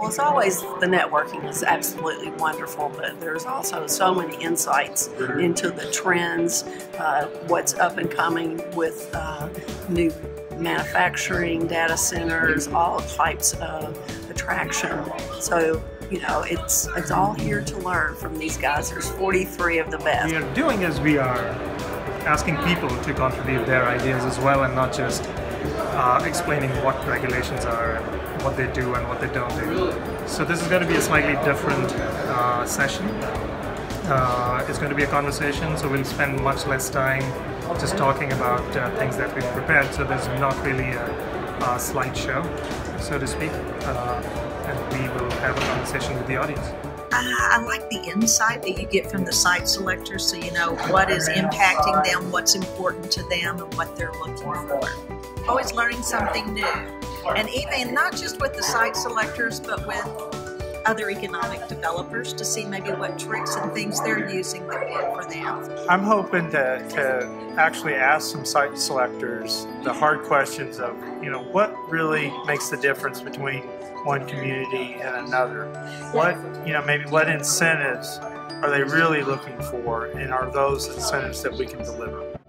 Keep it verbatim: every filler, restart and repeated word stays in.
it's always, the networking is absolutely wonderful, but there's also so many insights into the trends, uh, what's up and coming with uh, new manufacturing, data centers, all types of attraction. So, you know, it's it's all here to learn from these guys. There's forty-three of the best. What we are doing is we are asking people to contribute their ideas as well, and not just uh, explaining what regulations are and what they do and what they don't do. So this is going to be a slightly different uh, session. Uh, it's going to be a conversation, so we'll spend much less time just talking about uh, things that we've prepared. So there's not really a, a slideshow, so to speak, uh, and we will have a conversation with the audience. I, I like the insight that you get from the site selectors, so you know what is impacting them, what's important to them, and what they're looking for. Always learning something new. And even not just with the site selectors, but with other economic developers to see maybe what tricks and things they're using that work for them. I'm hoping to, to actually ask some site selectors the hard questions of, you know, what really makes the difference between one community and another? What, you know, maybe what incentives are they really looking for, and are those incentives that we can deliver?